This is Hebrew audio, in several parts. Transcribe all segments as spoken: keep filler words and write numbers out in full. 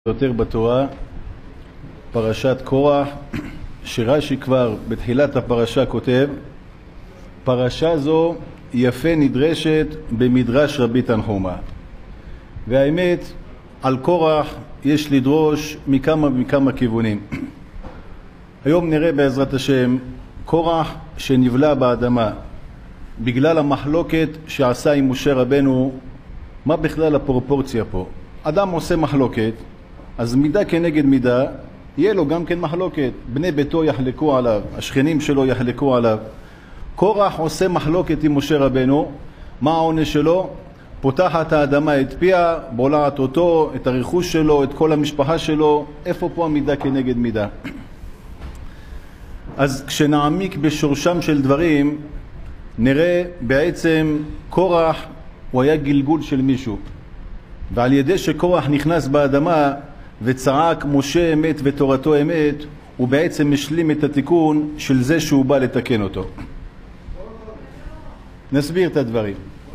יותר בתורה, פרשת קורח, שרש"י כבר בתחילת הפרשה כותב, פרשה זו יפה נדרשת במדרש רבי תנחומא. והאמת, על קורח יש לדרוש מכמה מכמה כיוונים. היום נראה בעזרת השם קורח שנבלע באדמה בגלל המחלוקת שעשה עם משה רבנו. מה בכלל הפרופורציה פה? אדם עושה מחלוקת, אז מידה כנגד מידה יהיה לו גם כן מחלוקת. בני ביתו יחלקו עליו, השכנים שלו יחלקו עליו. קורח עושה מחלוקת עם משה רבנו. מה העונש שלו? פותחת האדמה את פיה, בולעת אותו, את הרכוש שלו, את כל המשפחה שלו. איפה פה המידה כנגד מידה? אז כשנעמיק בשורשם של דברים נראה בעצם קורח הוא היה גלגול של מישהו, ועל ידי שקורח נכנס באדמה וצעק משה אמת ותורתו אמת, הוא בעצם משלים את התיקון של זה שהוא בא לתקן אותו. נסביר את הדברים.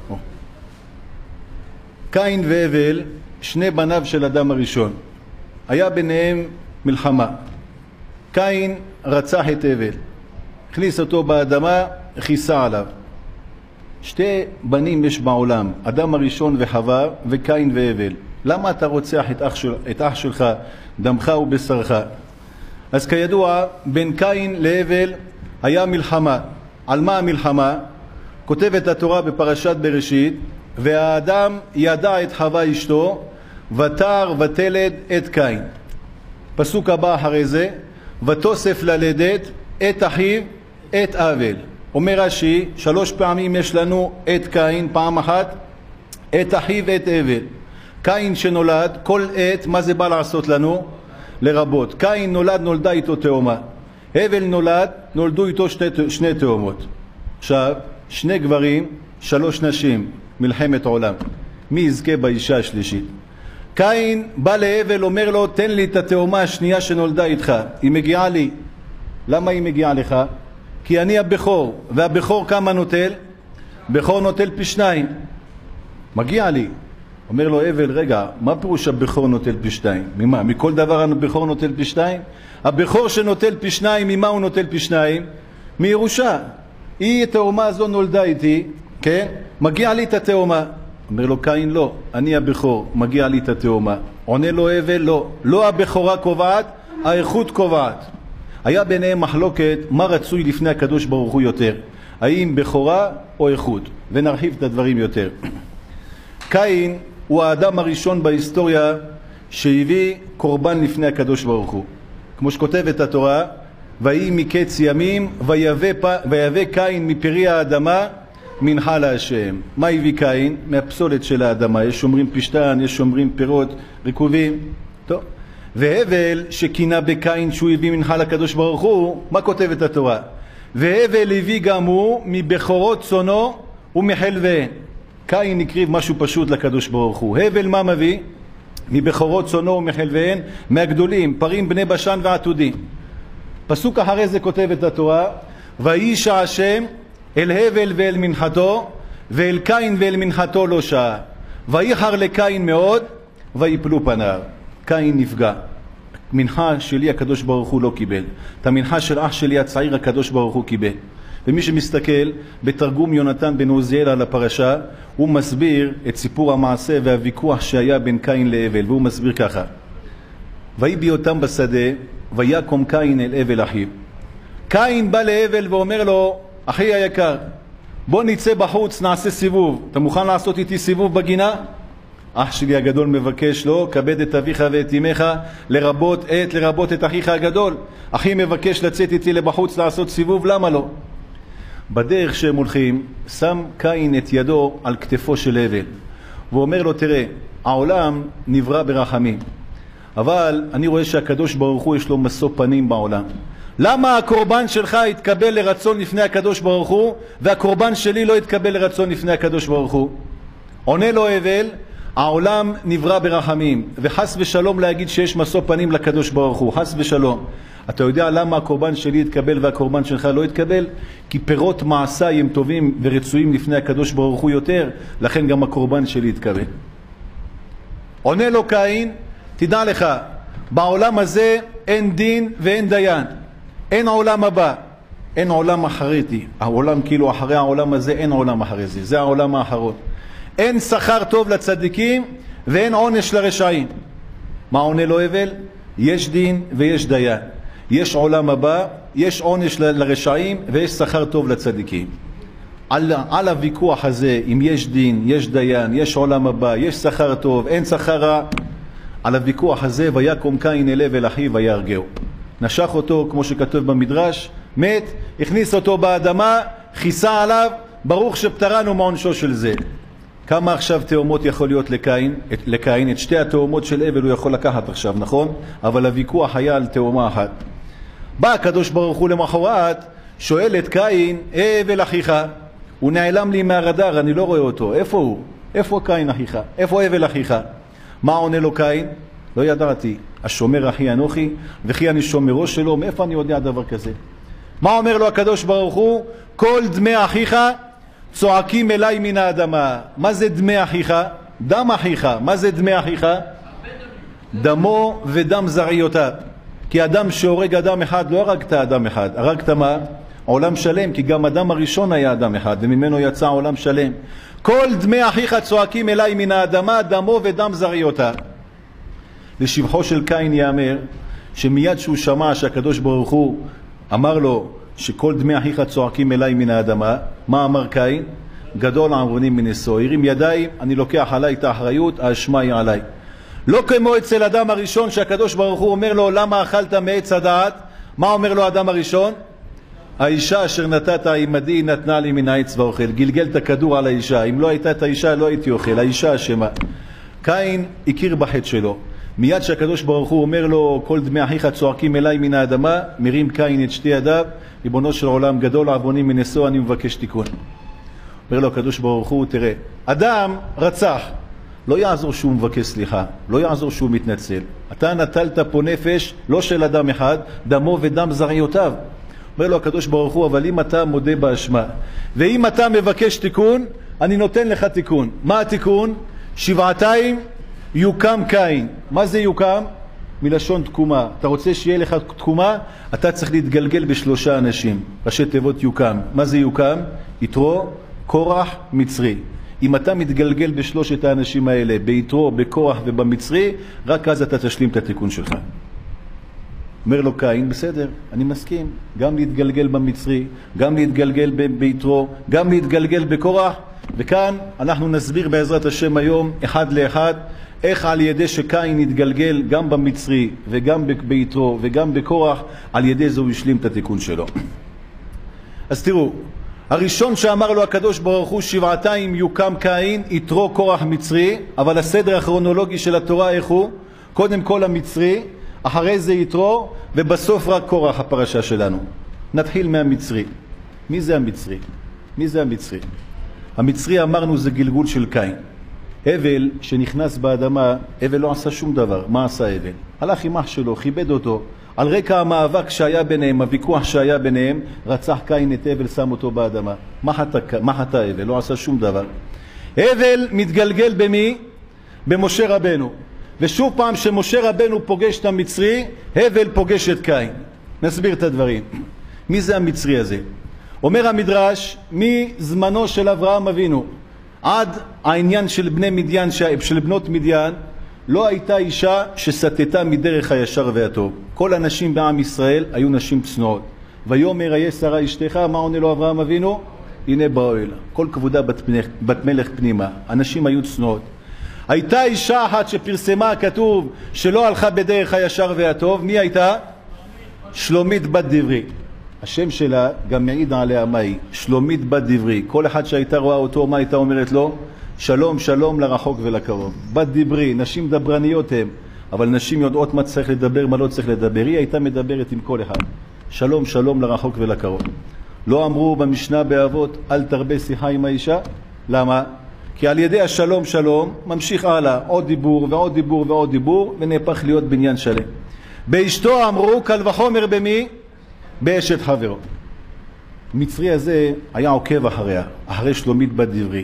קין והבל, שני בניו של אדם הראשון, היה ביניהם מלחמה. קין רצח את הבל, הכניס אותו באדמה, כיסה עליו. שתי בנים יש בעולם, אדם הראשון וחווה, וקין והבל. למה אתה רוצח את אח, של, את אח שלך, דמך ובשרך? אז כידוע, בין קין להבל היה מלחמה. על מה המלחמה? כותבת התורה בפרשת בראשית, והאדם ידע את חווה אשתו, ותר ותלד את קין. פסוק הבא אחרי זה, ותוסף ללדת את אחיו את הבל. אומר רש"י, שלוש פעמים יש לנו את קין, פעם אחת את אחיו את הבל. קין שנולד, כל עת, מה זה בא לעשות לנו? לרבות. קין נולד, נולדה איתו תאומה. הבל נולד, נולדו איתו שני, שני תאומות. עכשיו, שני גברים, שלוש נשים, מלחמת עולם. מי יזכה באישה השלישית? קין בא להבל, אומר לו, תן לי את התאומה השנייה שנולדה איתך. היא מגיעה לי. למה היא מגיעה לך? כי אני הבכור, והבכור כמה נוטל? בכור נוטל פי שניים. מגיע לי. אומר לו הבל, רגע, מה פירוש הבכור נוטל פי שניים? ממה? מכל דבר הבכור נוטל פי שניים? הבכור שנוטל פי שניים, ממה הוא נוטל פי שניים? מירושה. היא התאומה הזו נולדה איתי, כן? מגיע לי את התאומה. אומר לו קין, לא, אני הבכור, מגיע לי את התאומה. עונה לו הבל, לא, לא הבכורה קובעת, האיכות קובעת. היה ביניהם מחלוקת מה רצוי לפני הקדוש ברוך הוא יותר, האם בכורה או איכות, ונרחיב את הדברים יותר. קין הוא האדם הראשון בהיסטוריה שהביא קורבן לפני הקדוש ברוך הוא, כמו שכותבת התורה, ויהי מקץ ימים ויבא קין מפרי האדמה מנחה להשם. מה הביא קין? מהפסולת של האדמה. יש שומרים פשטן, יש שומרים פירות רקובים. טוב, והבל שכינה בקין שהוא הביא מנחה לקדוש ברוך הוא, מה כותבת התורה? והבל הביא גם הוא מבכורות צונו ומחלביהן. קין הקריב משהו פשוט לקדוש ברוך הוא. הבל מה מביא? מבכורות צונו ומחלביהן, מהגדולים, פרים בני בשן ועתודים. פסוק אחרי זה כותבת התורה, וישע השם אל הבל ואל מנחתו, ואל קין ואל מנחתו לא שעה. ויחר לקין מאוד, ויפלו פניו. קין נפגע. מנחה שלי הקדוש ברוך הוא לא קיבל. את המנחה של אח שלי הצעיר הקדוש ברוך הוא קיבל. ומי שמסתכל בתרגום יונתן בן עוזיאל על הפרשה, הוא מסביר את סיפור המעשה והוויכוח שהיה בין קין להבל, והוא מסביר ככה. ויהי בהיותם בשדה, ויקום קין אל הבל אחיו. קין בא להבל ואומר לו, אחי היקר, בוא נצא בחוץ, נעשה סיבוב. אתה מוכן לעשות איתי סיבוב בגינה? אח שלי הגדול מבקש לו, כבד את אביך ואת אמך, לרבות את, לרבות את אחיך הגדול. אחי מבקש לצאת איתי לבחוץ לעשות סיבוב, למה לא? בדרך שהם הולכים, שם קין את ידו על כתפו של הבל, ואומר לו, תראה, העולם נברא ברחמים, אבל אני רואה שהקדוש ברוך הוא יש לו משוא פנים בעולם. למה הקורבן שלך יתקבל לרצון לפני הקדוש ברוך הוא, והקורבן שלי לא יתקבל לרצון לפני הקדוש ברוך הוא? עונה לו הבל, העולם נברא ברחמים, וחס ושלום להגיד שיש משוא פנים לקדוש ברוך הוא, חס ושלום. אתה יודע למה הקורבן שלי יתקבל והקורבן שלך לא יתקבל? כי פירות מעשיי הם טובים ורצויים לפני הקדוש ברוך הוא יותר, לכן גם הקורבן שלי יתקבל. עונה לו קין, תדע לך, בעולם הזה אין דין ואין דיין. אין עולם הבא, אין עולם אחריתי. העולם כאילו אחרי העולם הזה, אין עולם אחרי זה. זה העולם האחרון. אין שכר טוב לצדיקים ואין עונש לרשעים. מה עונה לו הבל? יש דין ויש דיין. יש עולם הבא, יש עונש לרשעים ויש שכר טוב לצדיקים. על, על הוויכוח הזה, אם יש דין, יש דיין, יש עולם הבא, יש שכר טוב, אין שכר רע, על הוויכוח הזה, ויקום קין אל הבל אחיו ויהרגהו. נשך אותו, כמו שכתוב במדרש, מת, הכניס אותו באדמה, כיסה עליו, ברוך שפטרנו מעונשו של זה. כמה עכשיו תאומות יכול להיות לקין? את, לקין, את שתי התאומות של הבל הוא יכול לקחת עכשיו, נכון? אבל הוויכוח היה על תאומה אחת. בא הקדוש ברוך הוא למחרת, שואל את קין, הבל אחיך, הוא נעלם לי מהרדאר, אני לא רואה אותו, איפה הוא? איפה קין אחיך? איפה הבל אחיך? מה עונה לו קין? לא ידעתי, השומר אחי אנוכי, וכי אני שומרו שלו, מאיפה אני יודע דבר כזה? מה אומר לו הקדוש ברוך הוא? כל דמי אחיך צועקים אליי מן האדמה. מה זה דמי אחיך? דם אחיך. מה זה דמי אחיך? דמו ודם זרעיותיו. כי אדם שהורג אדם אחד לא הרגת אדם אחד, הרגת מה? עולם שלם, כי גם אדם הראשון היה אדם אחד וממנו יצא עולם שלם. כל דמי אחיך צועקים אליי מן האדמה, דמו ודם זרעיותיו. לשבחו של קין יאמר שמיד שהוא שמע שהקדוש ברוך הוא אמר לו שכל דמי אחיך צועקים אליי מן האדמה, מה אמר קין? גדול עוונים מנשוא, הרים ידיים, אני לוקח עליי את האחריות, האשמה היא עליי. לא כמו אצל אדם הראשון שהקדוש ברוך הוא אומר לו למה אכלת מעץ הדעת? מה אומר לו אדם הראשון? האישה אשר נתת עמדי נתנה לי מן העץ ואוכל. גלגל את הכדור על האישה, אם לא הייתה את האישה לא הייתי אוכל, האישה אשמה. קין הכיר בחטא שלו. מיד שהקדוש ברוך הוא אומר לו כל דמי אחיך צועקים אליי מן האדמה, מרים קין את שתי ידיו, ריבונו של עולם גדול עוונים מנשוא, אני מבקש תיקון. אומר לו הקדוש ברוך הוא, תראה, אדם רצח, לא יעזור שהוא מבקש סליחה, לא יעזור שהוא מתנצל. אתה נטלת פה נפש לא של אדם אחד, דמו ודם זרעיותיו. אומר לו הקדוש ברוך הוא, אבל אם אתה מודה באשמה ואם אתה מבקש תיקון, אני נותן לך תיקון. מה התיקון? שבעתיים יוקם קין. מה זה יוקם? מלשון תקומה. אתה רוצה שיהיה לך תקומה? אתה צריך להתגלגל בשלושה אנשים. ראשי תיבות יוקם. מה זה יוקם? יתרו, קורח, מצרי. אם אתה מתגלגל בשלושת האנשים האלה, ביתרו, בקורח ובמצרי, רק אז אתה תשלים את התיקון שלך. אומר לו קין, בסדר, אני מסכים. גם להתגלגל במצרי, גם להתגלגל ביתרו, גם להתגלגל בקורח. וכאן אנחנו נסביר בעזרת השם היום אחד לאחד איך על ידי שקין יתגלגל גם במצרי וגם ביתרו וגם בקורח, על ידי זה הוא ישלים את התיקון שלו. אז תראו, הראשון שאמר לו הקדוש ברוך הוא שבעתיים יוקם קין, יתרו, קורח, מצרי, אבל הסדר הכרונולוגי של התורה איך הוא? קודם כל המצרי, אחרי זה יתרו, ובסוף רק קורח הפרשה שלנו. נתחיל מהמצרי. מי זה המצרי? מי זה המצרי? המצרי אמרנו זה גלגול של קין. הבל שנכנס באדמה, הבל לא עשה שום דבר. מה עשה הבל? הלך עם אח שלו, כיבד אותו. על רקע המאבק שהיה ביניהם, הוויכוח שהיה ביניהם, רצח קין את הבל, שם אותו באדמה. מה חטא, מה חטא הבל? לא עשה שום דבר. הבל מתגלגל במי? במשה רבנו. ושוב פעם שמשה רבנו פוגש את המצרי, הבל פוגש את קין. נסביר את הדברים. מי זה המצרי הזה? אומר המדרש, מזמנו של אברהם אבינו עד העניין של בני מדיין, של בנות מדיין, לא הייתה אישה שסטתה מדרך הישר והטוב. כל הנשים בעם ישראל היו נשים צנועות. ויאמר איה שרה אשתך, מה עונה לו אברהם אבינו? הנה באוהל. כל כבודה בת מלך, בת מלך פנימה. הנשים היו צנועות. הייתה אישה אחת שפרסמה, כתוב שלא הלכה בדרך הישר והטוב. מי הייתה? שלומית בת דברי. השם שלה גם מעיד עליה מה היא, שלומית בת דברי. כל אחד שהייתה רואה אותו, מה הייתה אומרת לו? שלום שלום לרחוק ולקרוב. בת דברי, נשים דברניות הם, אבל נשים יודעות מה צריך לדבר, מה לא צריך לדבר. היא הייתה מדברת עם כל אחד. שלום שלום לרחוק ולקרוב. לא אמרו במשנה באבות אל תרבה שיחה עם האישה? למה? כי על ידי השלום שלום ממשיך הלאה, עוד דיבור ועוד דיבור ועוד דיבור, ונהפך להיות בניין שלם. באשתו אמרו קל וחומר במי? באשת חברו. מצרי הזה היה עוקב אחריה, אחרי שלומית בת דברי.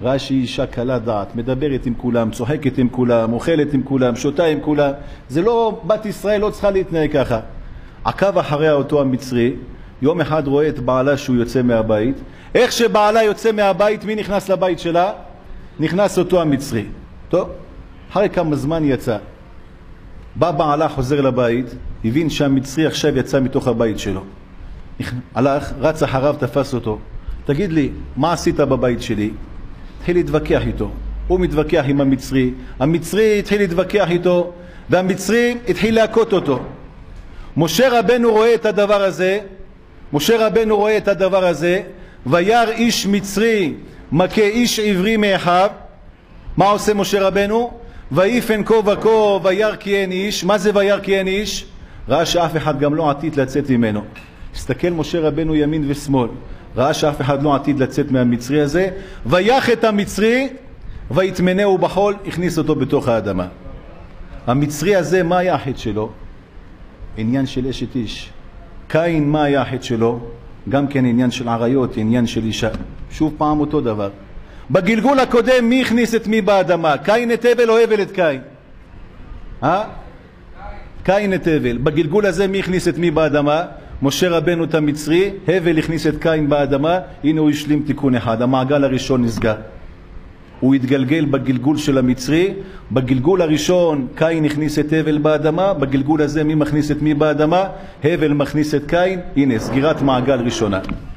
ראה שהיא אישה קלה דעת, מדברת עם כולם, צוחקת עם כולם, אוכלת עם כולם, שותה עם כולם. זה לא, בת ישראל לא צריכה להתנהג ככה. עקב אחריה אותו המצרי, יום אחד רואה את בעלה שהוא יוצא מהבית. איך שבעלה יוצא מהבית, מי נכנס לבית שלה? נכנס אותו המצרי. טוב, אחרי כמה זמן יצא. בא בעלה, חוזר לבית, הבין שהמצרי עכשיו יצא מתוך הבית שלו. הלך, רץ אחריו, תפס אותו. תגיד לי, מה עשית בבית שלי? התחיל להתווכח איתו. הוא מתווכח עם המצרי, המצרי התחיל להתווכח איתו, והמצרי התחיל להכות אותו. משה רבנו רואה את הדבר הזה, משה רבנו רואה את הדבר הזה, וירא איש מצרי מכה איש עברי מאחיו. מה עושה משה רבנו? ויפן כה וכה וירא כי אין איש. מה זה וירא כי אין איש? ראה שאף אחד גם לא עתיד לצאת ממנו. הסתכל משה רבנו ימין ושמאל, ראה שאף אחד לא עתיד לצאת מהמצרי הזה, ויח את המצרי ויטמנהו בחול, הכניס אותו בתוך האדמה. המצרי הזה, מה היה החטא שלו? עניין של אשת איש. קין, מה היה החטא שלו? גם כן עניין של עריות, עניין של אישה. שוב פעם אותו דבר. בגלגול הקודם מי הכניס את מי באדמה? קין את הבל או הבל את קין? אה? קין את הבל. בגלגול הזה מי הכניס את מי באדמה? משה רבנו את המצרי, הבל הכניס את קין באדמה. הנה הוא השלים תיקון אחד, המעגל הראשון נסגר. הוא התגלגל בגלגול של המצרי. בגלגול הראשון קין הכניס את הבל באדמה, בגלגול הזה מי מכניס את מי באדמה? הבל מכניס את קין. הנה סגירת מעגל ראשונה.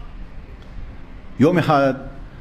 יום אחד,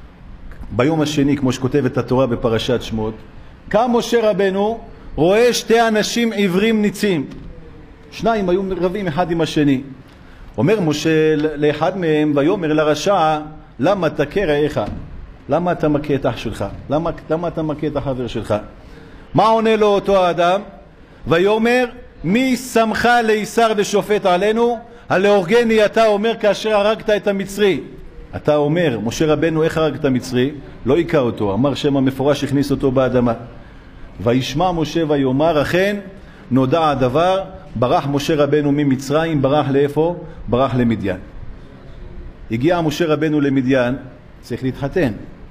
ביום השני, כמו שכותבת התורה בפרשת שמות, קם משה רבנו, רואה שתי אנשים עיוורים ניצים, שניים היו רבים אחד עם השני. אומר משה לאחד מהם, ויאמר לרשע, למה תכה רעך? למה אתה מכה את אח שלך? למה, למה אתה מכה את החבר שלך? מה עונה לו אותו האדם? ויאמר, מי שמך לישר ושופט עלינו? הלהורגני אתה אומר כאשר הרגת את המצרי. אתה אומר, משה רבנו, איך הרגת המצרי? לא היכה אותו, אמר שם המפורש, הכניס אותו באדמה. וישמע משה ויאמר, אכן נודע הדבר, ברח משה רבנו ממצרים, ברח לאיפה? ברח למדיין. הגיע משה רבנו למדיין, צריך להתחתן.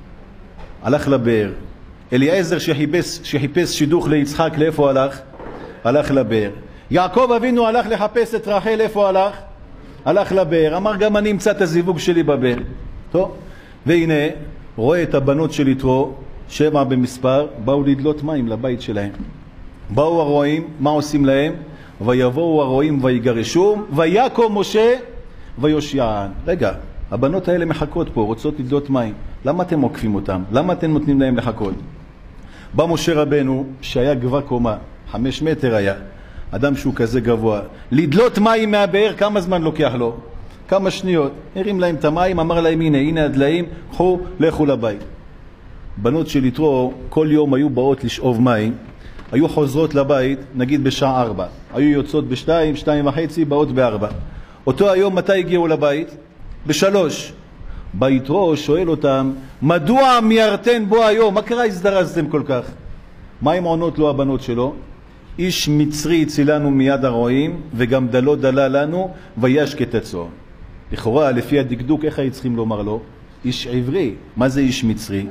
הלך לבאר. אליעזר שחיפש, שחיפש שידוך ליצחק, לאיפה הלך? הלך לבאר. יעקב אבינו הלך לחפש את רחל, איפה הלך? הלך לבאר. אמר, גם אני אמצא את הזיווג שלי בבאר. טוב, והנה רואה את הבנות של יתרו, שבע במספר, באו לדלות מים לבית שלהם. באו הרועים, מה עושים להם? ויבואו הרועים ויגרשום, ויקום משה ויושיען. רגע, הבנות האלה מחכות פה, רוצות לדלות מים. למה אתם עוקפים אותם? למה אתם נותנים להם לחכות? בא משה רבנו, שהיה גבוה קומה, חמש מטר היה, אדם שהוא כזה גבוה, לדלות מים מהבאר, כמה זמן לוקח לו? כמה שניות. הרים להם את המים, אמר להם, הנה, הנה הדליים, קחו, לכו לבית. בנות של יתרו כל יום היו באות לשאוב מים, היו חוזרות לבית, נגיד בשעה ארבע. היו יוצאות בשתיים, שתיים וחצי, באות בארבע. אותו היום מתי הגיעו לבית? בשלוש. ביתרו שואל אותם, מדוע מיירתן בו היום? מה קרה הזדרזתם כל כך? מה הם עונות לו הבנות שלו? איש מצרי הצילנו מיד הרועים, וגם דלו דלה לנו, וישקט הצאן. לכאורה, לפי הדקדוק, איך היו צריכים לומר לו? איש עברי. מה זה איש מצרי?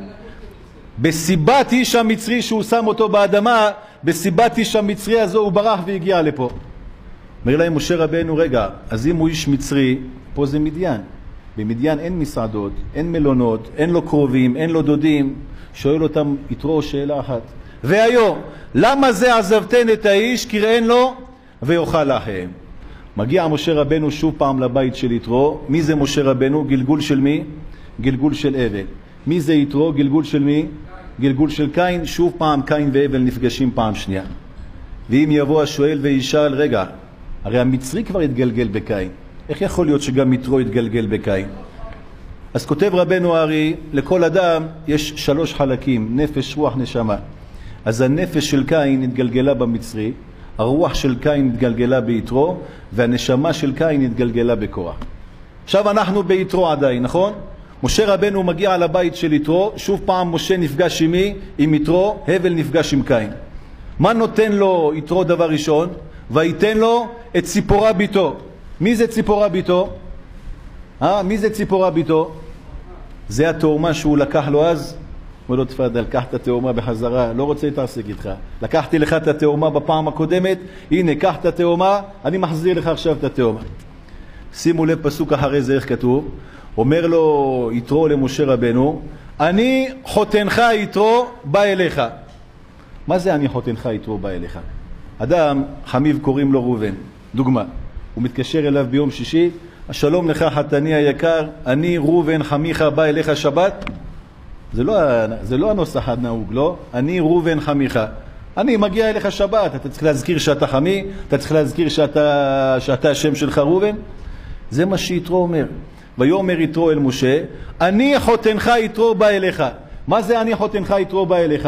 בסיבת איש המצרי שהוא שם אותו באדמה, בסיבת איש המצרי הזו הוא ברח והגיע לפה. אומר להם משה רבנו, רגע, אז אם הוא איש מצרי, פה זה מדיין. במדיין אין מסעדות, אין מלונות, אין לו קרובים, אין לו דודים. שואל אותם יתרו שאלה אחת. והיום, למה זה עזבתן את האיש, קראן לו ויאכל לכם? מגיע משה רבנו שוב פעם לבית של יתרו. מי זה משה רבנו? גלגול של מי? גלגול של הבל. מי זה יתרו? גלגול של מי? גלגול של קין. שוב פעם קין והבל נפגשים פעם שנייה. ואם יבוא השואל וישאל, רגע, הרי המצרי כבר התגלגל בקין, איך יכול להיות שגם יתרו התגלגל בקין? אז כותב רבנו הארי, לכל אדם יש שלוש חלקים, נפש, רוח, נשמה. אז הנפש של קין התגלגלה במצרי, הרוח של קין התגלגלה ביתרו, והנשמה של קין התגלגלה בקורח. עכשיו אנחנו ביתרו עדיין, נכון? משה רבנו מגיע לבית של יתרו, שוב פעם משה נפגש עם מי? עם יתרו, הבל נפגש עם קין. מה נותן לו יתרו דבר ראשון? ויתן לו את ציפורה ביתו. מי זה ציפורה ביתו? אה, מי זה ציפורה ביתו? זה התאומה שהוא לקח לו אז, אומר לו, תפדל, קח את התאומה בחזרה, לא רוצה להתעסק איתך. לקחתי לך את התאומה בפעם הקודמת, הנה, קח את התאומה, אני מחזיר לך עכשיו את התאומה. שימו לב פסוק אחרי זה, איך כתוב? אומר לו יתרו למשה רבנו, אני חותנך יתרו בא אליך. מה זה אני חותנך יתרו בא אליך? אדם, חמיב קוראים לו ראובן, דוגמה. הוא מתקשר אליו ביום שישי, השלום לך חתני היקר, אני ראובן חמיך בא אליך שבת. זה לא, זה לא הנוסח הנהוג, לא? אני ראובן חמיך. אני מגיע אליך שבת, אתה צריך להזכיר שאתה חמי, אתה צריך להזכיר שאתה, שאתה השם שלך ראובן. זה מה שיתרו אומר. ויאמר יתרו אל משה, אני חותנך יתרו בא אליך. מה זה אני חותנך יתרו בא אליך?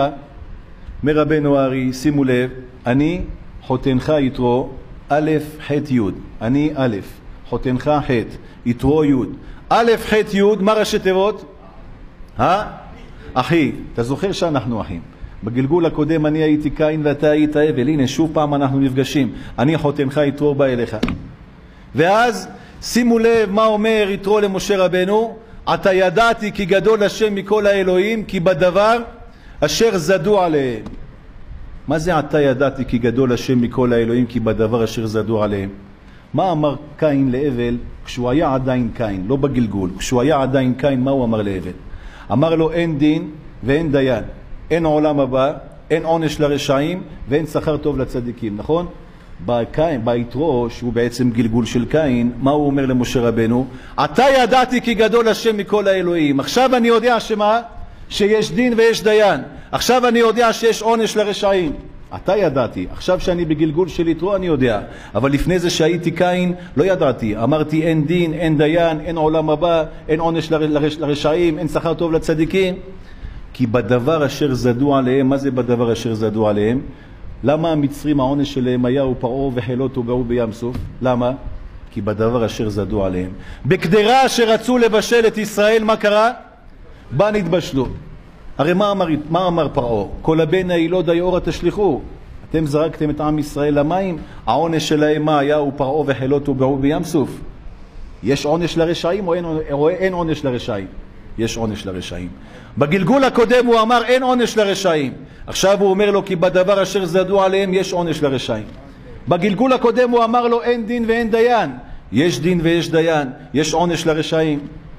מרבנו הארי, שימו לב, אני חותנך יתרו א' ח' י'. אני א', חותנך ח', יתרו י'. א' ח' י', מה ראשי תיבות? אה? אחי, אתה זוכר שאנחנו אחים. בגלגול הקודם אני הייתי קין ואתה היית הבל. הנה, שוב פעם אנחנו נפגשים. אני חותנך יתרו בא אליך. ואז שימו לב מה אומר יתרו למשה רבנו, אתה ידעתי כי גדול השם מכל האלוהים, כי בדבר אשר זדו עליהם. מה זה אתה ידעתי כי גדול השם מכל האלוהים, כי בדבר אשר זדו עליהם? מה אמר קין להבל כשהוא היה עדיין קין, לא בגלגול, כשהוא היה עדיין קין, מה הוא אמר להבל? אמר לו, אין דין ואין דיין, אין עולם הבא, אין עונש לרשעים ואין שכר טוב לצדיקים, נכון? בקין, ביתרו, שהוא בעצם גלגול של קין, מה הוא אומר למשה רבנו? אתה ידעתי כי גדול השם מכל האלוהים. עכשיו אני יודע שמה? שיש דין ויש דיין. עכשיו אני יודע שיש עונש לרשעים. אתה ידעתי. עכשיו שאני בגלגול של יתרו אני יודע. אבל לפני זה שהייתי קין לא ידעתי. אמרתי אין דין, אין דיין, אין עולם הבא, אין עונש לרש, לרשעים, אין שכר טוב לצדיקים. כי בדבר אשר זדו עליהם, מה זה בדבר אשר זדו עליהם? למה המצרים העונש שלהם היה ופרעה וחילות ובאו בים סוף? למה? כי בדבר אשר זדו עליהם. בקדרה אשר רצו לבשל את ישראל, מה קרה? בא נתבשלו. הרי מה אמר, מה אמר פרעה? כל הבן האילוד היאורה תשליחו. אתם זרקתם את עם ישראל למים, העונש שלהם מה היה? ופרעה וחילות ובאו בים סוף. יש עונש לרשעים או אין, או אין עונש לרשעים? יש עונש לרשעים. בגלגול הקודם הוא אמר אין עונש לרשעים. עכשיו הוא אומר לו כי בדבר אשר זדו עליהם יש עונש לרשעים. בגלגול הקודם הוא אמר לו אין דין ואין דיין. יש דין ויש דיין, יש עונש לרשעים.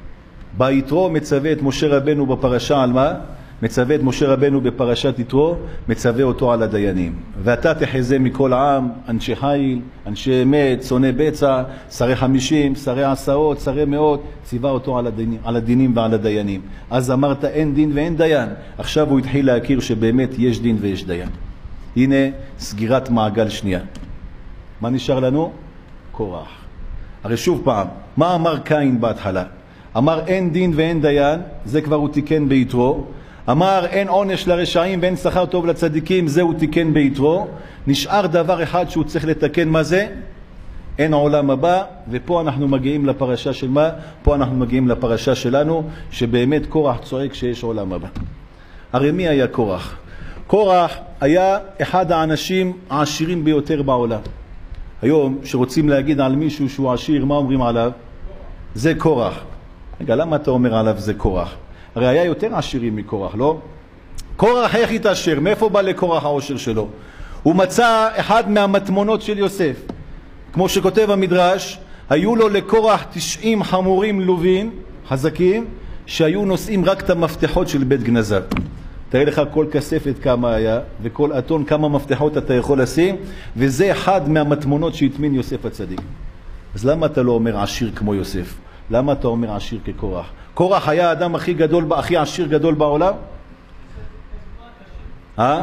ביתרו מצווה את משה רבנו בפרשה על מה? מצווה את משה רבנו בפרשת יתרו, מצווה אותו על הדיינים. ואתה תחזה מכל העם, אנשי חיל, אנשי אמת, שונא בצע, שרי חמישים, שרי עשרות, שרי מאות, ציווה אותו על הדינים, על הדינים ועל הדיינים. אז אמרת אין דין ואין דיין. עכשיו הוא התחיל להכיר שבאמת יש דין ויש דיין. הנה סגירת מעגל שנייה. מה נשאר לנו? קורח. הרי שוב פעם, מה אמר קין בהתחלה? אמר אין דין ואין דיין, זה כבר הוא תיקן ביתרו. אמר אין עונש לרשעים ואין שכר טוב לצדיקים, זה הוא תיקן ביתרו. נשאר דבר אחד שהוא צריך לתקן, מה זה? אין עולם הבא. ופה אנחנו מגיעים לפרשה של מה? פה אנחנו מגיעים לפרשה שלנו, שבאמת קורח צועק שיש עולם הבא. הרי מי היה קורח? קורח היה אחד האנשים העשירים ביותר בעולם. היום שרוצים להגיד על מישהו שהוא עשיר, מה אומרים עליו? זה קורח. רגע, למה אתה אומר עליו זה קורח? הרי היה יותר עשירים מקורח, לא? קורח איך התעשר? מאיפה בא לקורח העושר שלו? הוא מצא אחד מהמטמונות של יוסף. כמו שכותב המדרש, היו לו לקורח תשעים חמורים לובים, חזקים, שהיו נושאים רק את המפתחות של בית גנזיו. תראה לך כל כספת כמה היה, וכל אתון כמה מפתחות אתה יכול לשים, וזה אחד מהמטמונות שהטמין יוסף הצדיק. אז למה אתה לא אומר עשיר כמו יוסף? למה אתה אומר עשיר כקורח? קורח היה האדם הכי גדול, הכי עשיר גדול בעולם? אה?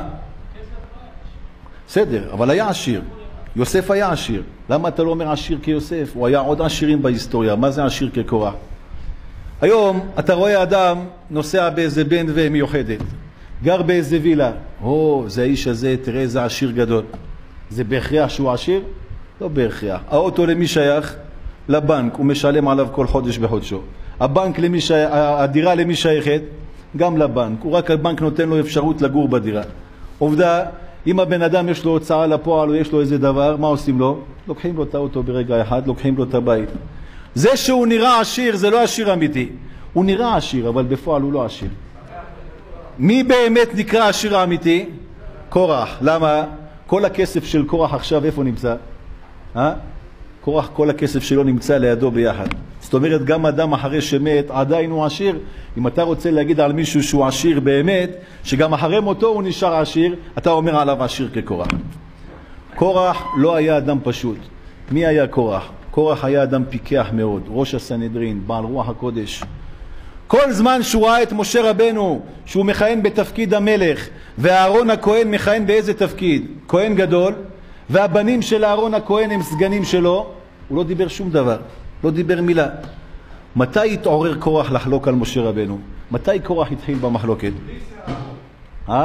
בסדר, אבל היה עשיר. יוסף היה עשיר. למה אתה לא אומר עשיר כיוסף? הוא היה עוד עשירים בהיסטוריה. מה זה עשיר כקורח? היום אתה רואה אדם נוסע באיזה בן ומיוחדת. גר באיזה וילה. או, זה האיש הזה, תראה איזה עשיר גדול. זה בהכרח שהוא עשיר? לא בהכרח. האוטו למי שייך? לבנק. הוא משלם עליו כל חודש בחודשו. הבנק למי שי... הדירה למי שייכת? גם לבנק. הוא רק הבנק נותן לו אפשרות לגור בדירה. עובדה, אם הבן אדם יש לו הוצאה לפועל או יש לו איזה דבר, מה עושים לו? לוקחים לו את האוטו ברגע אחד, לוקחים לו את הבית. זה שהוא נראה עשיר, זה לא עשיר אמיתי. הוא נראה עשיר, אבל בפועל הוא לא עשיר. מי באמת נקרא עשיר האמיתי? קורח. למה? כל הכסף של קורח עכשיו איפה נמצא? אה? קורח כל הכסף שלו נמצא לידו ביחד. זאת אומרת גם אדם אחרי שמת עדיין הוא עשיר. אם אתה רוצה להגיד על מישהו שהוא עשיר באמת, שגם אחרי מותו הוא נשאר עשיר, אתה אומר עליו עשיר כקורח. קורח לא היה אדם פשוט. מי היה קורח? קורח היה אדם פיקח מאוד, ראש הסנהדרין, בעל רוח הקודש. כל זמן שהוא ראה את משה רבנו שהוא מכהן בתפקיד המלך, ואהרון הכהן מכהן באיזה תפקיד? כהן גדול, והבנים של אהרון הכהן הם סגנים שלו, הוא לא דיבר שום דבר, לא דיבר מילה. מתי התעורר קורח לחלוק על משה רבנו? מתי קורח התחיל במחלוקת? אה?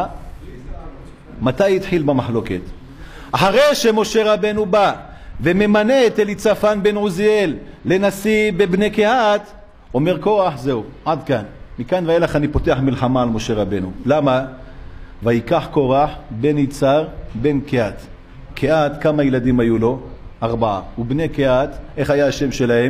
מתי התחיל במחלוקת? אחרי שמשה רבנו בא וממנה את אליצפן בן עוזיאל לנשיא בבני קהת, אומר קורח, זהו, עד כאן. מכאן ואילך אני פותח מלחמה על משה רבנו. למה? ויקח קורח בן יצהר בן קהת. קהת, כמה ילדים היו לו? ארבעה. ובני קהת, איך היה השם שלהם?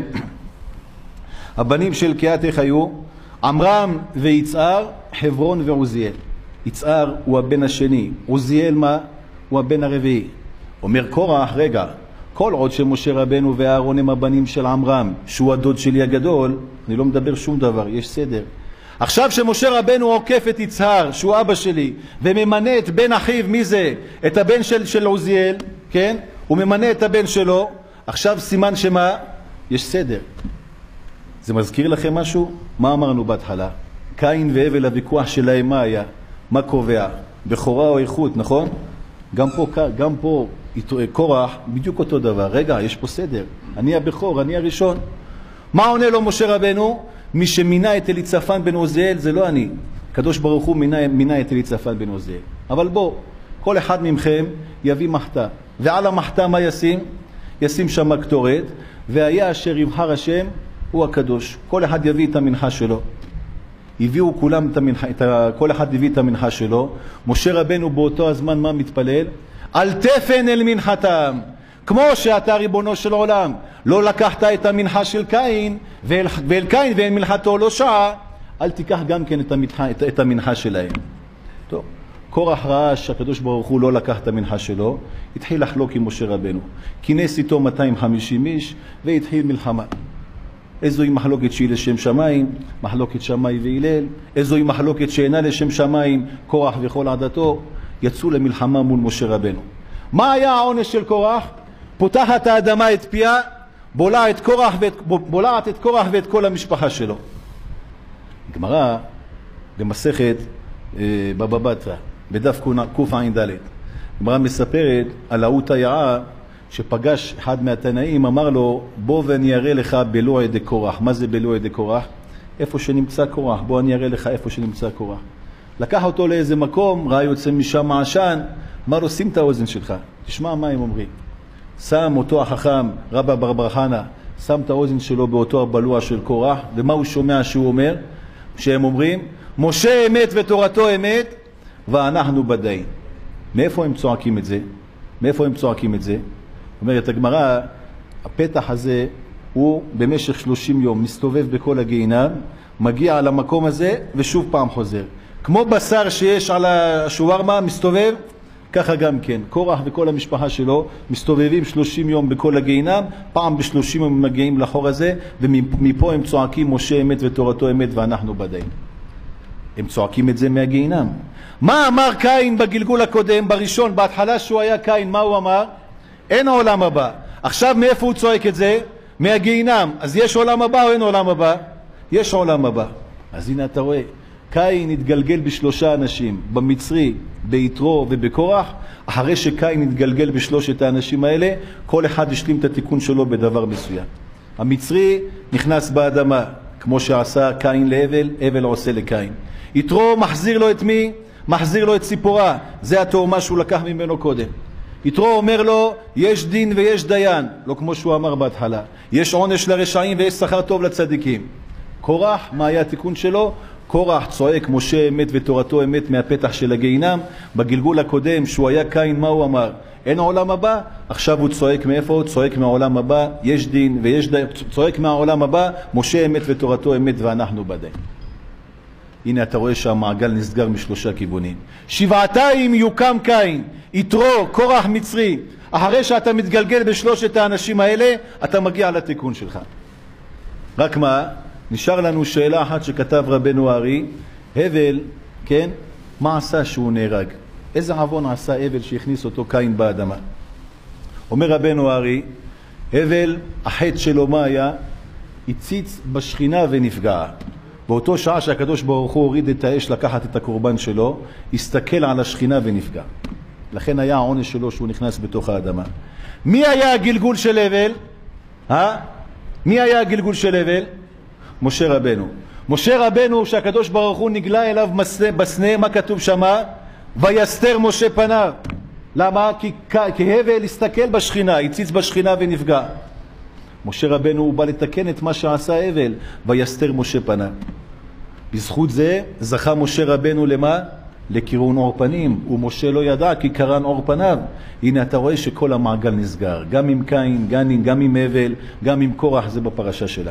הבנים של קהת איך היו? עמרם ויצהר, חברון ועוזיאל. יצהר הוא הבן השני, עוזיאל מה? הוא הבן הרביעי. אומר קורח, רגע, כל עוד שמשה רבנו ואהרון הם הבנים של עמרם, שהוא הדוד שלי הגדול, אני לא מדבר שום דבר, יש סדר. עכשיו שמשה רבנו עוקף את יצהר, שהוא אבא שלי, וממנה את בן אחיו, מי זה? את הבן של, של עוזיאל, כן? הוא ממנה את הבן שלו, עכשיו סימן שמה? יש סדר. זה מזכיר לכם משהו? מה אמרנו בהתחלה? קין והבל, הוויכוח שלהם מה היה? מה קובע? בכורה או איכות, נכון? גם פה, גם פה קורח בדיוק אותו דבר. רגע, יש פה סדר. אני הבכור, אני הראשון. מה עונה לו משה רבנו? מי שמינה את אליצפן בן עוזיאל זה לא אני. הקדוש ברוך הוא מינה, מינה את אליצפן בן עוזיאל. אבל בוא, כל אחד מכם יביא מחתה. ועל המחתה מה ישים? ישים שם כתורת. והיה אשר יבחר השם הוא הקדוש. כל אחד יביא את המנחה שלו. הביאו כולם את המנחה, את ה... כל אחד הביא את המנחה שלו. משה רבנו באותו הזמן מה מתפלל? אל תפן אל מנחתם. כמו שאתה ריבונו של עולם לא לקחת את המנחה של קין, ואל, ואל קין ואל מנחתו לא שעה, אל תיקח גם כן את המנחה, את, את המנחה שלהם. טוב, קורח ראה שהקדוש ברוך הוא לא לקח את המנחה שלו, התחיל לחלוק עם משה רבנו. כינס איתו מאתיים וחמישים איש והתחיל מלחמה. איזוהי מחלוקת שהיא לשם שמיים, מחלוקת שמאי והילל. איזוהי מחלוקת שאינה לשם שמיים, קורח וכל עדתו. יצאו למלחמה מול משה רבנו. מה היה העונש של קורח? פותחת האדמה את פיה, בולעת את קורח ואת, בולעת את קורח ואת כל המשפחה שלו. גמרא במסכת אה, בבא בתרא, בדף קע"ד. גמרא מספרת על ההוא תיאה שפגש אחד מהתנאים, אמר לו, בוא ואני אראה לך בלוע דקורח. מה זה בלוע דקורח? איפה שנמצא קורח, בוא אני אראה לך איפה שנמצא קורח. לקח אותו לאיזה מקום, ראה יוצא משם עשן, אמר לו, שים את האוזן שלך, תשמע מה הם אומרים. שם אותו החכם, רבא בר בר חנא, שם את האוזן שלו באותו הבלוע של קורח, ומה הוא שומע שהוא אומר? שהם אומרים, משה אמת ותורתו אמת, ואנחנו בדין. מאיפה הם צועקים את זה? מאיפה הם צועקים את זה? אומרת הגמרא, הפתח הזה הוא במשך שלושים יום מסתובב בכל הגיהינום, מגיע למקום הזה ושוב פעם חוזר. כמו בשר שיש על השווארמה מסתובב, ככה גם כן. קורח וכל המשפחה שלו מסתובבים שלושים יום בכל הגיהינום, פעם בשלושים יום מגיעים לחור הזה, ומפה הם צועקים משה אמת ותורתו אמת ואנחנו בדין. הם צועקים את זה מהגיהינום. מה אמר קין בגלגול הקודם, בראשון, בהתחלה שהוא היה קין, מה הוא אמר? אין העולם הבא. עכשיו מאיפה הוא צועק את זה? מהגיהינום. אז יש עולם הבא או אין עולם הבא? יש עולם הבא. אז הנה אתה רואה, קין התגלגל בשלושה אנשים, במצרי, ביתרו ובקורח. אחרי שקין התגלגל בשלושת האנשים האלה, כל אחד השלים את התיקון שלו בדבר מסוים. המצרי נכנס באדמה, כמו שעשה קין להבל, הבל עושה לקין. יתרו מחזיר לו את מי? מחזיר לו את ציפורה. זה התאומה שהוא לקח ממנו קודם. יתרו אומר לו, יש דין ויש דיין, לא כמו שהוא אמר בהתחלה. יש עונש לרשעים ויש שכר טוב לצדיקים. קורח, מה היה התיקון שלו? קורח צועק משה אמת ותורתו אמת מהפתח של הגיהינום. בגלגול הקודם שהוא היה קין, מה הוא אמר? אין עולם הבא. עכשיו הוא צועק מאיפה? הוא צועק מהעולם הבא, יש דין ויש דיין. צועק מהעולם הבא, משה אמת ותורתו אמת ואנחנו בדין. הנה אתה רואה שהמעגל נסגר משלושה כיוונים. שבעתיים יוקם קין, יתרו, קורח מצרי. אחרי שאתה מתגלגל בשלושת האנשים האלה, אתה מגיע לתיקון שלך. רק מה? נשאר לנו שאלה אחת שכתב רבנו הארי, הבל, כן? מה עשה שהוא נהרג? איזה עוון עשה הבל שהכניס אותו קין באדמה? אומר רבנו הארי, הבל, החטא שלו מה היה? הציץ בשכינה ונפגע. באותו שעה שהקדוש ברוך הוא הוריד את האש לקחת את הקורבן שלו, הסתכל על השכינה ונפגע. לכן היה העונש שלו שהוא נכנס בתוך האדמה. מי היה הגלגול של הבל? אה? מי היה הגלגול של הבל? משה רבנו. משה רבנו שהקדוש ברוך הוא נגלה אליו בסנה, מה כתוב שמה? ויסתר משה פניו. למה? כי, כי הבל הסתכל בשכינה, הציץ בשכינה ונפגע. משה רבנו הוא בא לתקן את מה שעשה הבל, ויסתר משה פניו. בזכות זה זכה משה רבנו למה? לקרון אור פנים, ומשה לא ידע כי קרן אור פניו. הנה אתה רואה שכל המעגל נסגר, גם עם קין, גם עם, גם עם הבל, גם עם קורח, זה בפרשה שלה.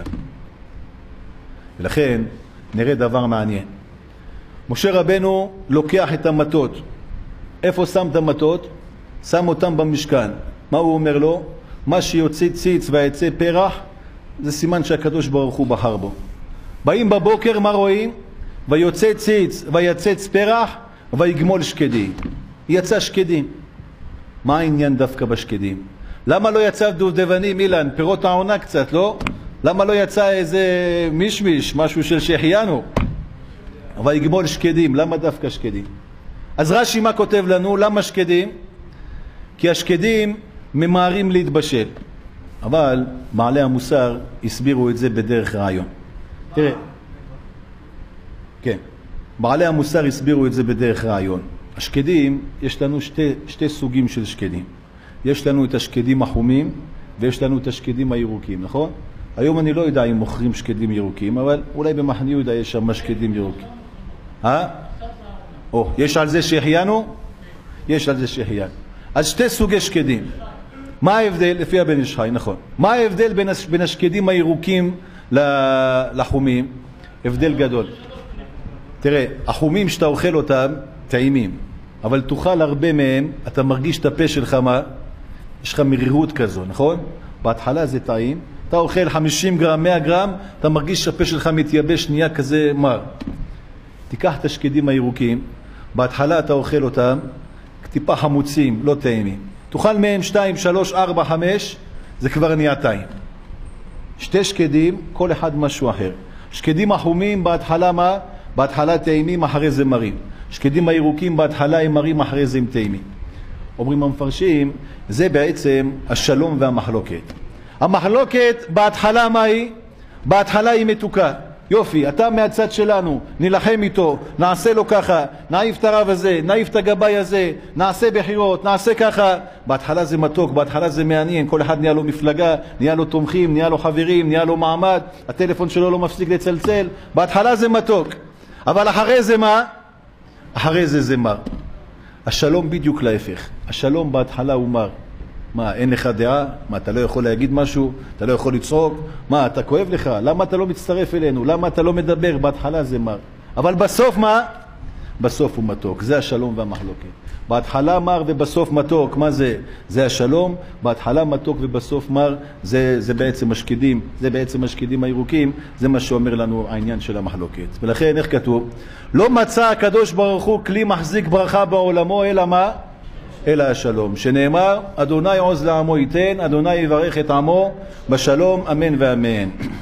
ולכן נראה דבר מעניין. משה רבנו לוקח את המטות. איפה שם את המטות? שם אותם במשכן. מה הוא אומר לו? מה שיוצא ציץ ויצא פרח, זה סימן שהקדוש ברוך הוא בחר בו. באים בבוקר, מה רואים? ויוצא ציץ ויצץ פרח ויגמול שקדים. יצא שקדים. מה העניין דווקא בשקדים? למה לא יצא דובדבנים, אילן? פירות העונה קצת, לא? למה לא יצא איזה מישמיש, משהו של שהחיינו? ויגמול שקדים. למה דווקא שקדים? אז רש"י מה כותב לנו? למה שקדים? כי השקדים ממהרים להתבשל. אבל מעלי המוסר הסבירו את זה בדרך רעיון. תראה. כן. מעלי המוסר הסבירו את זה בדרך רעיון. השקדים, יש לנו שתי, שתי סוגים של שקדים. יש לנו את השקדים החומים ויש לנו את השקדים הירוקים, נכון? היום אני לא יודע אם מוכרים שקדים ירוקים, אבל אולי במחנה יהודה יש שם שקדים ירוקים. אה? או, יש על זה שהחיינו? יש על זה שהחיינו. אז שתי סוגי שקדים. מה ההבדל? לפי הבן איש חי, נכון. מה ההבדל בין, בין השקדים הירוקים לחומים? הבדל גדול. תראה, החומים שאתה אוכל אותם, טעימים. אבל תאכל הרבה מהם, אתה מרגיש את הפה שלך מה? יש לך מרירות כזו, נכון? בהתחלה זה טעים. אתה אוכל חמישים גרם, מאה גרם, אתה מרגיש שהפה שלך מתייבש, נהיה כזה מר. תיקח את השקדים הירוקים, בהתחלה אתה אוכל אותם, טיפה חמוצים, לא טעימים. תאכל מהם שתיים, שלוש, ארבע, חמש, זה כבר נהיה טעים. שתי שקדים, כל אחד משהו אחר. שקדים החומים בהתחלה מה? בהתחלה טעימים, אחרי זה מרים. שקדים הירוקים בהתחלה הם מרים, אחרי זה הם טעימים. אומרים המפרשים, זה בעצם השלום והמחלוקת. המחלוקת בהתחלה מה היא? בהתחלה היא מתוקה. יופי, אתה מהצד שלנו, נלחם איתו, נעשה לו ככה, נעיף את הרב הזה, נעיף את הגבאי הזה, נעשה בחירות, נעשה ככה. בהתחלה זה מתוק, בהתחלה זה מעניין, כל אחד נהיה לו מפלגה, נהיה לו תומכים, נהיה לו חברים, נהיה לו מעמד, הטלפון שלו לא מפסיק לצלצל, בהתחלה זה מתוק. אבל אחרי זה מה? אחרי זה זה מר. השלום בדיוק להפך. השלום בהתחלה הוא מר. מה, אין לך דעה? מה, אתה לא יכול להגיד משהו? אתה לא יכול לצעוק? מה, אתה כואב לך? למה אתה לא מצטרף אלינו? למה אתה לא מדבר? בהתחלה זה מר. אבל בסוף מה? בסוף הוא מתוק. זה השלום והמחלוקת. בהתחלה מר ובסוף מתוק. מה זה? זה השלום. בהתחלה מתוק ובסוף מר. זה, זה בעצם השקדים. זה בעצם השקדים הירוקים. זה מה שאומר לנו העניין של המחלוקת. ולכן, איך כתוב? לא מצא הקדוש ברוך הוא כלי מחזיק ברכה בעולמו, אלא מה? אלא השלום. שנאמר, אדוני עוז לעמו ייתן, אדוני יברך את עמו בשלום, אמן ואמן.